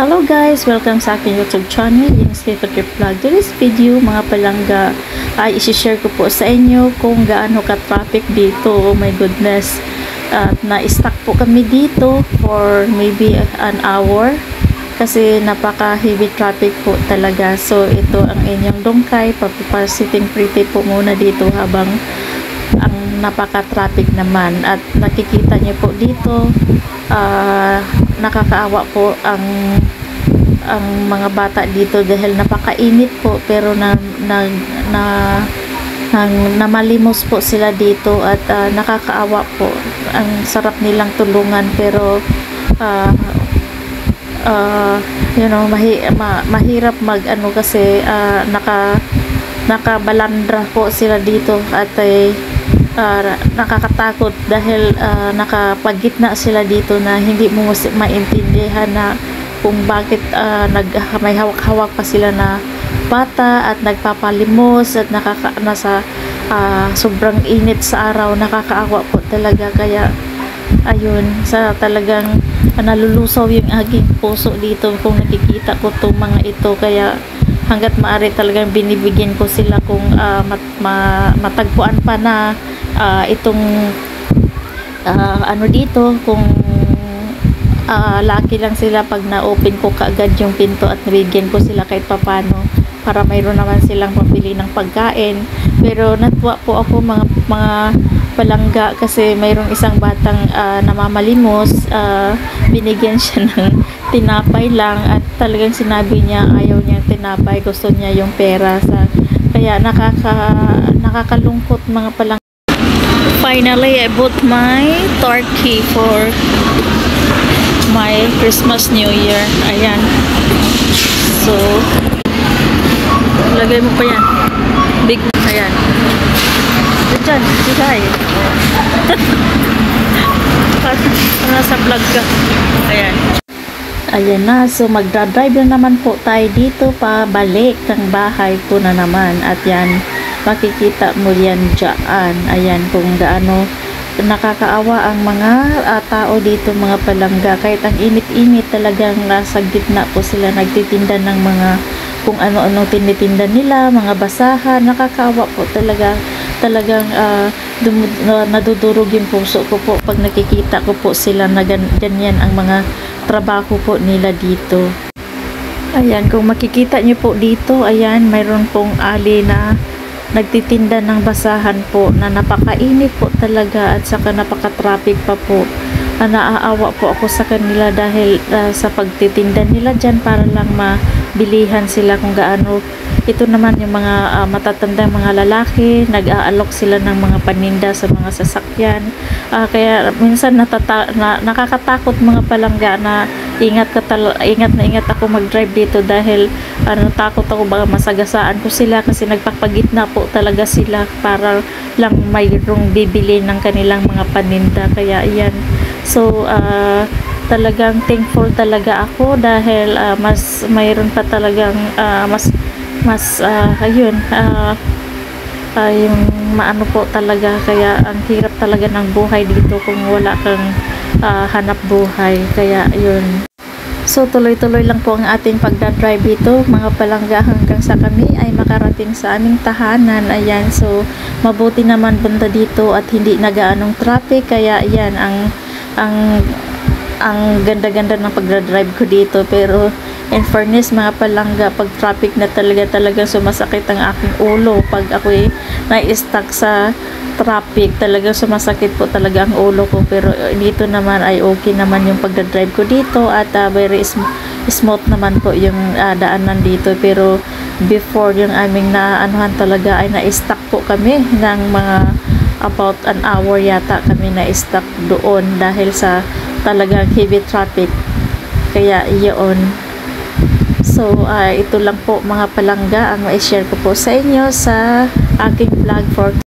Hello guys! Welcome sa aking YouTube channel, yung Safe Trip Vlog. Today's video, mga palangga, ay isi-share ko po sa inyo kung gaano ka-traffic dito. Oh my goodness! At na-stuck po kami dito for maybe an hour kasi napaka-heavy traffic po talaga. So ito ang inyong dungkay, papapasiting pretty po muna dito habang ang napaka-traffic naman. At nakikita niyo po dito, nakakaawa po ang mga bata dito dahil napakainit po, pero namalimos po sila dito at nakakaawa po. Ang sarap nilang tulungan, pero mahirap kasi nakabalandra po sila dito at nakakatakot dahil nakapagitna sila dito na hindi mo maintindihan na kung bakit may hawak-hawak pa sila na bata at nagpapalimos at nasa sobrang init sa araw. Nakakaawa po talaga, kaya ayun, sa talagang nalulusaw yung aking puso dito kung nakikita ko itong mga ito. Kaya hanggat maaari talagang binibigyan ko sila kung matagpuan pa na itong dito, kung lucky lang sila pag na-open ko kaagad yung pinto at nabigyan ko sila kahit papano para mayroon naman silang pambili ng pagkain. Pero natuwa po ako mga palangga kasi mayroong isang batang namamalimos, binigyan siya ng tinapay lang at talagang sinabi niya ayaw niya tinapay, gusto niya yung pera. Kaya nakakalungkot mga palangga. Finally, I bought my turkey for my Christmas New Year. Ayan. So, lagay mo pa yan. Big. Ayan. Diyan. Sigay. Nasa vlog ka. Ayan. Ayan na. So, magdadrive na naman po tayo dito pabalik ng bahay ko na naman. At yan, makikita mo yan dyan. Ayan, kung gaano nakakaawa ang mga tao dito, mga palangga. Kahit ang init-init, talagang nasa gitna po sila nagtitinda ng mga kung ano-ano tinitinda nila, mga basahan. Nakakaawa po talaga. Talagang nadudurog yung puso ko po pag nakikita ko po sila na ganyan ang mga trabaho po nila dito. Ayan, kung makikita nyo po dito, ayan, mayroon pong ali na nagtitinda ng basahan po na napakainit po talaga at saka napaka-traffic pa po. Naaawa po ako sa kanila dahil sa pagtitinda nila dyan para lang mabilihan sila kung gaano. Ito naman yung mga matatandang mga lalaki, nag-aalok sila ng mga paninda sa mga sasakyan. Kaya minsan nakakatakot mga palangga na ingat na ingat ako mag-drive dito dahil natakot ako baka masagasaan ko sila kasi nagpapagitna po talaga sila para lang mayroong bibili ng kanilang mga paninda. Kaya ayan, so talagang thankful talaga ako dahil mas mayroon pa talagang yung maano po talaga. Kaya ang hirap talaga ng buhay dito kung wala kang hanap buhay. Kaya yun, so tuloy-tuloy lang po ang ating pagdadrive dito mga palangga hanggang sa kami ay makarating sa aming tahanan. Ayan, so mabuti naman banda dito at hindi nagaanong traffic. Kaya ayan, ang ganda-ganda ng pagdadrive ko dito. Pero in fairness mga palangga, pag traffic na talagang sumasakit ang aking ulo. Pag ako'y na-stuck sa traffic, talagang sumasakit po talaga ang ulo ko. Pero dito naman ay okay naman yung pagdadrive ko dito at very smooth naman po yung daanan dito. Pero before yung aming naanuhan talaga ay na-stuck po kami ng mga about an hour yata kami na-stuck doon dahil sa talagang heavy traffic. Kaya iyon. So, ito lang po mga palangga ang ma-share ko po sa inyo sa aking vlog for